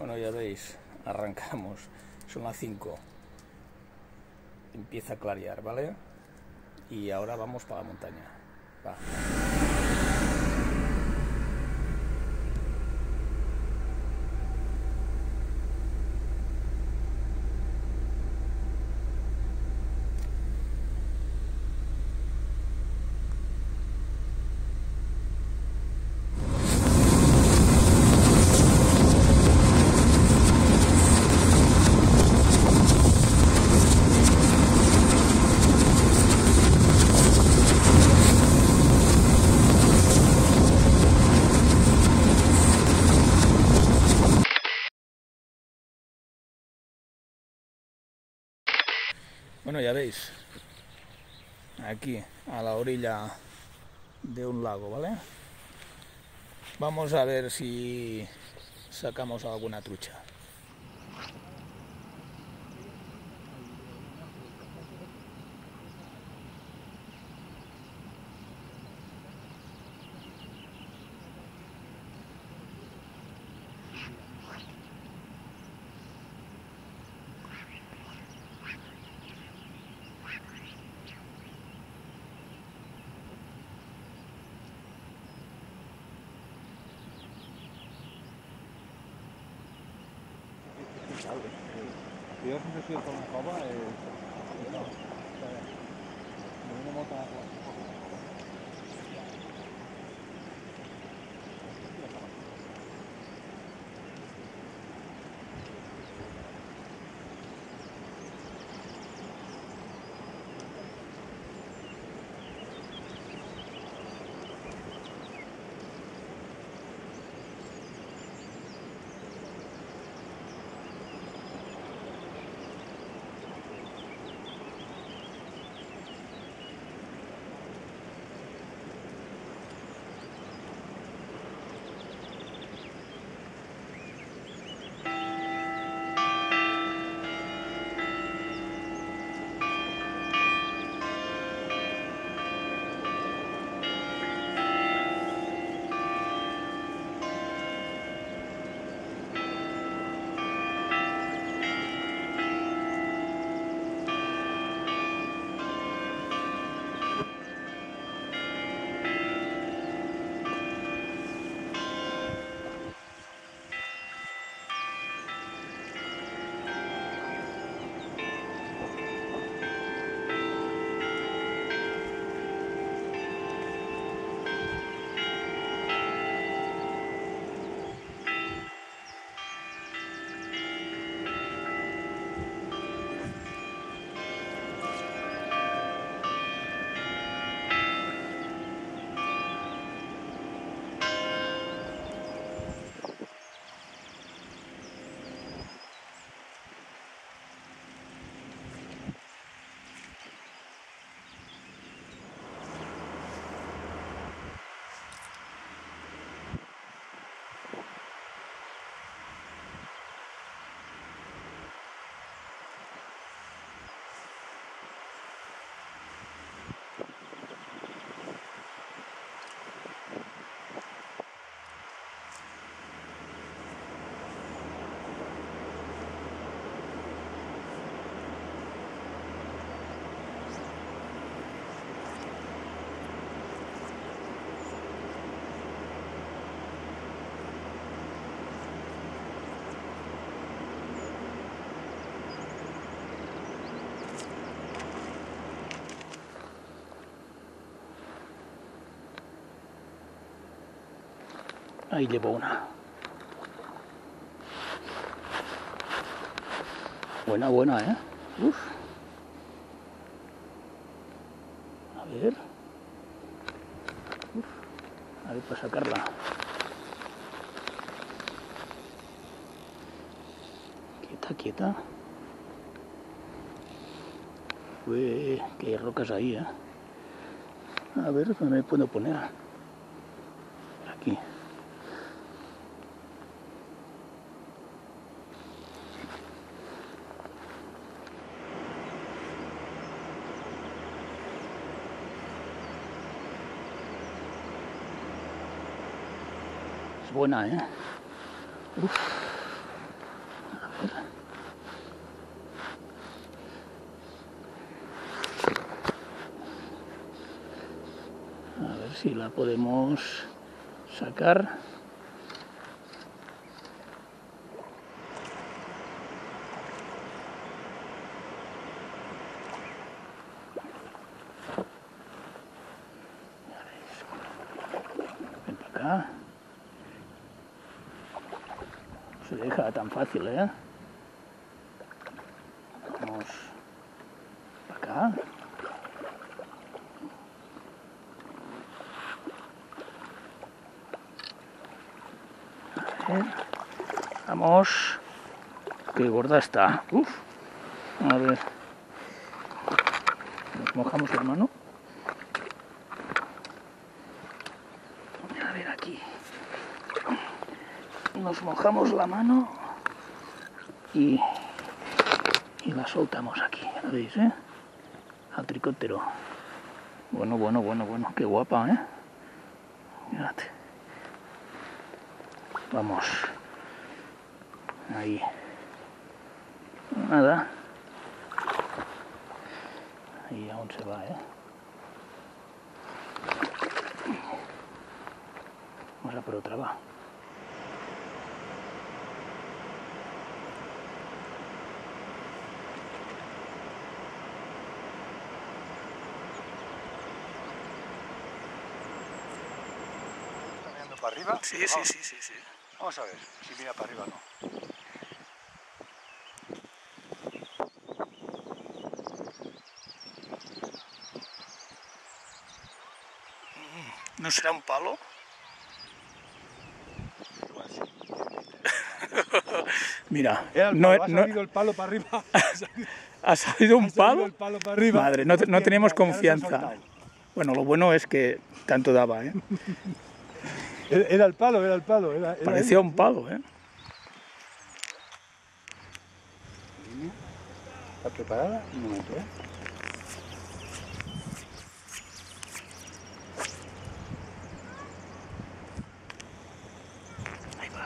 Bueno, ya veis, arrancamos, son las 5, empieza a clarear, ¿vale? Y ahora vamos para la montaña. Va. Bueno, ya veis, aquí a la orilla de un lago, ¿vale? Vamos a ver si sacamos alguna trucha. Jo sempre he sigut per una cova i no, una molta Ahí llevo una. Buena, ¿eh? Uf. A ver. Uf. A ver, para sacarla. Quieta. Uy, que hay rocas ahí, ¿eh? A ver, ¿dónde me puedo poner? Aquí. Es buena, ¿eh? Uf. si la podemos sacar. Ven para acá. No se deja tan fácil, ¿eh? Vamos para acá. A ver. Vamos. Qué gorda está. Uf. A ver. Nos mojamos la mano. A ver aquí. Nos mojamos la mano y la soltamos aquí. ¿La veis, eh? Al tricóptero. Bueno, bueno, bueno, bueno. Qué guapa, ¿eh? Fíjate. Vamos. Ahí. Nada. Ahí aún se va, ¿eh? Vamos a por otra, va. ¿Está mirando para arriba? Sí. Vamos a ver si mira para arriba o no. ¿No será un palo? Mira, Ha salido el palo para arriba. ¿Ha salido un palo? El palo para arriba. Madre, no teníamos confianza. Bueno, lo bueno es que tanto daba, ¿eh? Era el palo. Parecía un palo, ¿eh? ¿Está preparada? Un momento, ¿eh? Ahí va.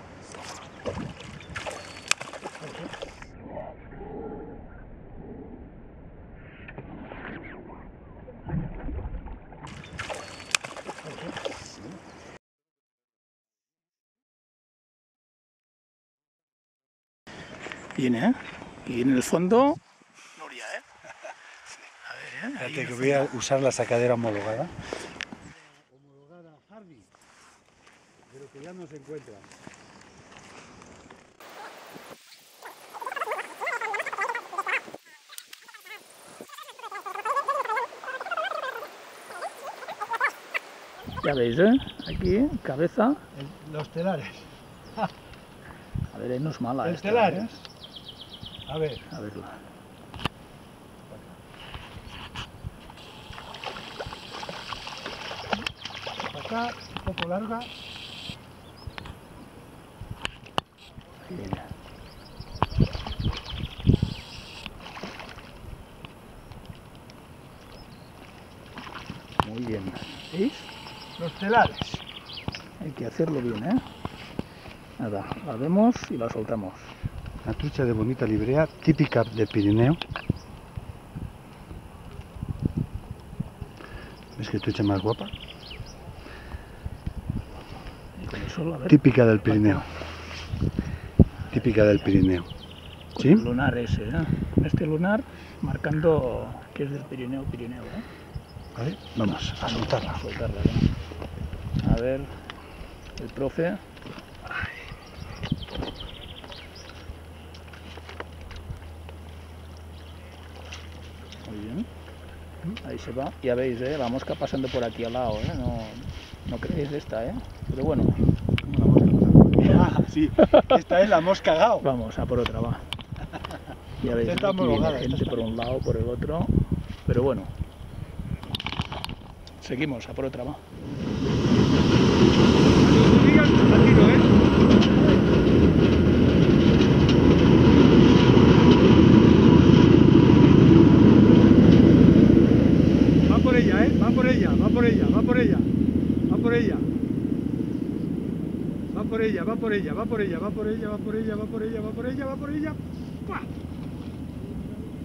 Viene, ¿eh? Y en el fondo, Nuria, ¿eh? A ver, ¿eh? Fíjate que voy a usar la sacadera homologada. Homologada Hardy, pero que ya no se encuentra. Ya veis, ¿eh? Aquí, cabeza. Los telares. A ver, no es mala Los esta, telares. ¿eh? A ver. A verla. Para acá, un poco larga. Ahí viene. Muy bien. ¿Veis? Los telares. Hay que hacerlo bien, ¿eh? Nada, la vemos y la soltamos. Una trucha de bonita librea, típica del Pirineo. ¿Ves qué trucha más guapa? Y con eso, a ver, Típica del Pirineo. Típica del Pirineo. con ¿Sí? el lunar ese, ¿eh? Este lunar marcando que es del Pirineo, ¿eh? Vale, vamos a soltarla. A soltarla, ¿eh? A ver, el profe. Muy bien. Ahí se va. Ya veis, la mosca pasando por aquí al lado, ¿eh? No creéis de esta, ¿eh? Pero bueno. Ah, sí, esta es la mosca gao. Vamos, a por otra, va. Ya veis, Esta está aquí viene homologada, gente esta por un lado, por el otro. Pero bueno. Seguimos, a por otra, va. Va por ella, va por ella. Va por ella. Va por ella. ¡Pua!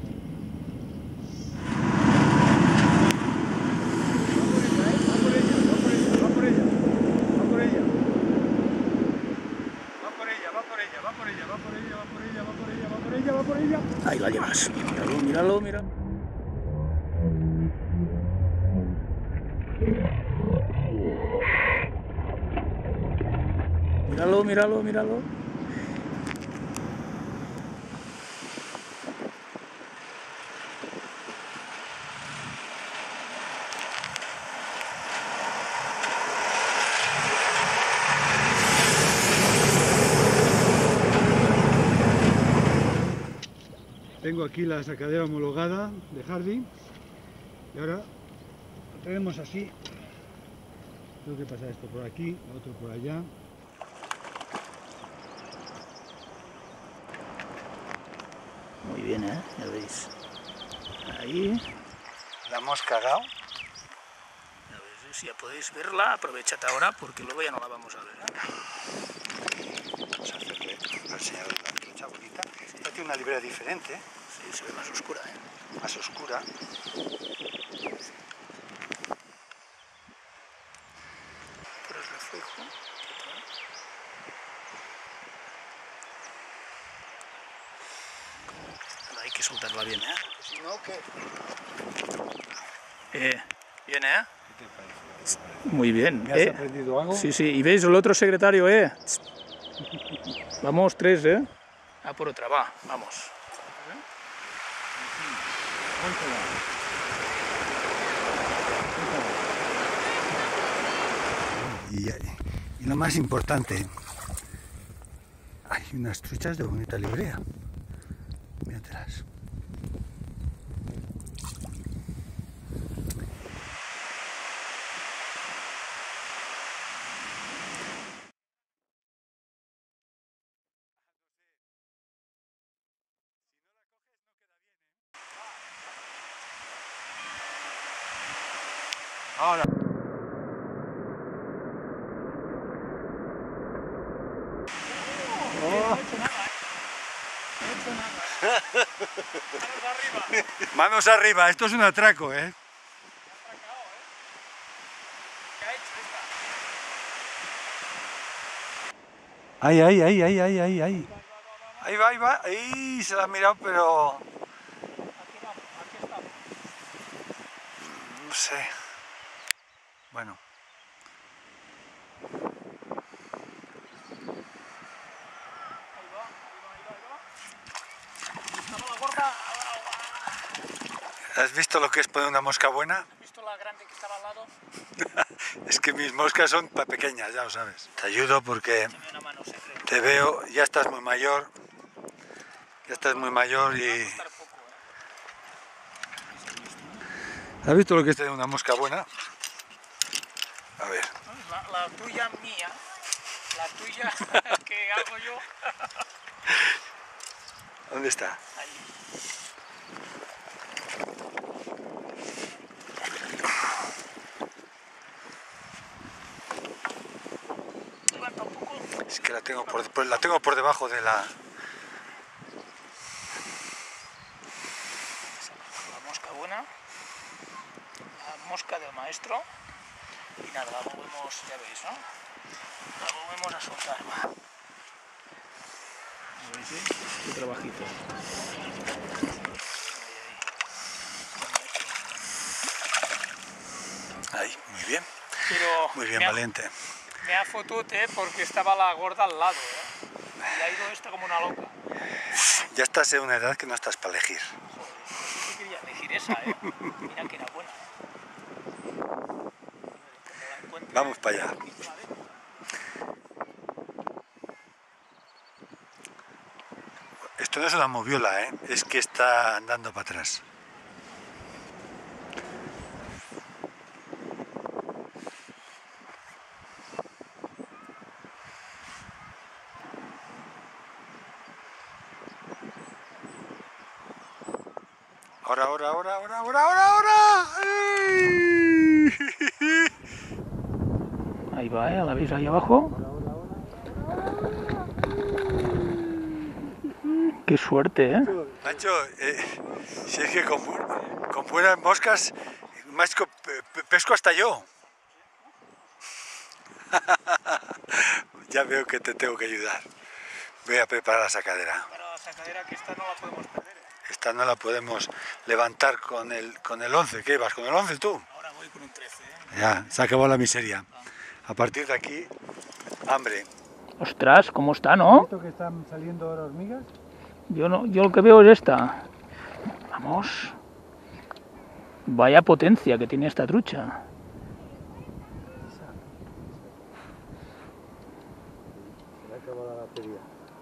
Va por ella, va por ella. Va por ella, va por ella, va por ella, va por ella, va por ella, va por ella. Ahí la llevas. Míralo, míralo, míralo. Míralo, míralo, míralo. Tengo aquí la sacadera homologada de Hardy y ahora lo tenemos así. Tengo que pasar esto por aquí, lo otro por allá. Muy bien, ya veis. Ahí. La hemos cagado. Ya veis, si ya podéis verla, aprovechad ahora porque luego ya no la vamos a ver. Vamos a hacerle al señor la trucha bonita. Esta tiene una librea diferente, ¿eh? Sí, se ve más oscura, Más oscura. Por el reflejo. Hay que soltarla bien, Si no, ¿qué? Bien, ¿Qué te parece? Muy bien. ¿Me has aprendido algo? Sí, sí. Y veis el otro secretario, Vamos, 3, A por otra, va, vamos. Y lo más importante, hay unas truchas de bonita librea. Míratelas. Ahora. Manos arriba, esto es un atraco, ¿eh? Ahí. Ahí va, ahí va. Ahí se la ha mirado, pero... No sé. Bueno. ¿Has visto lo que es poner una mosca buena? ¿Has visto la grande que estaba al lado? Es que mis moscas son pequeñas, ya lo sabes. Te ayudo porque te veo, ya estás muy mayor. Ya estás muy mayor y... ¿Has visto lo que es tener una mosca buena? A ver. La tuya mía, la tuya que hago yo. ¿Dónde está? Ahí. Levanta un poco. Es que la tengo por debajo de la... La mosca buena, la mosca del maestro. Y nada, la volvemos, ya veis, ¿no? La volvemos a soltar. ¿Veis? Qué trabajito. Ahí, muy bien. Pero Muy bien, valiente. Me ha fotut, porque estaba la gorda al lado, Y ha ido esta como una loca. Ya estás en una edad que no estás para elegir. Joder, yo quería elegir esa, Mira que era buena. Vamos para allá. Esto no es una moviola, es que está andando para atrás. Ahora. ¡Ay! Ahí va, ¿la veis ahí abajo? Qué suerte, Nacho, si es que con buenas moscas, pesco hasta yo. Ya veo que te tengo que ayudar. Voy a preparar la sacadera. Para la sacadera, que esta no la podemos perder. Esta no la podemos levantar con el 11. ¿Qué vas? ¿Con el 11 tú? Ahora voy con un 13. Ya, se acabó la miseria. A partir de aquí, hambre. Ostras, ¿cómo está, no? ¿Esto que están saliendo ahora hormigas? Yo lo que veo es esta. Vamos. Vaya potencia que tiene esta trucha. Se acabó la batería.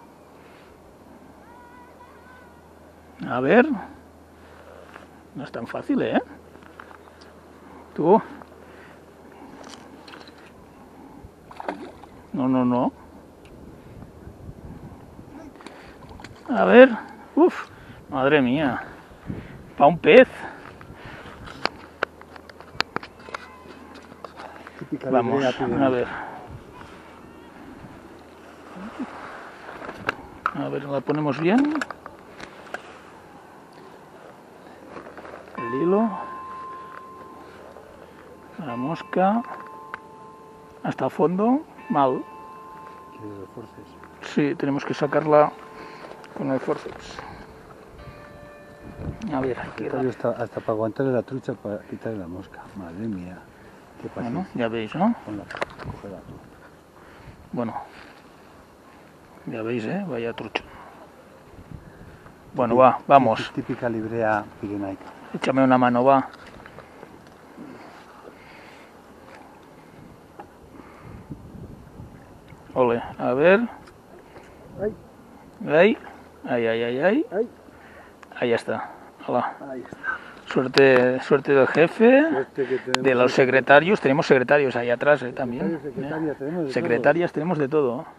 A ver. No es tan fácil, ¿eh? Tú. No. A ver. Uf. Madre mía. Pa' un pez. Vamos, a ver. A ver, la ponemos bien. El hilo. La mosca. Hasta el fondo. Mal. Sí, tenemos que sacarla con el forceps. A ver, aquí. Hasta para aguantarle la trucha para quitarle la mosca. Madre mía. ¿Qué pasa? Bueno, ya veis, ¿no? Cógela. Bueno, ya veis, vaya trucho. Bueno, va, vamos. Típica librea pirenaica. Échame una mano, va. Ole, a ver. Ahí. Ahí. Ahí está. Hola. Ahí está. Suerte del jefe, Suerte que tenemos de los secretarios. Tenemos secretarios ahí atrás también. Secretarias, tenemos de Secretarias tenemos de todo.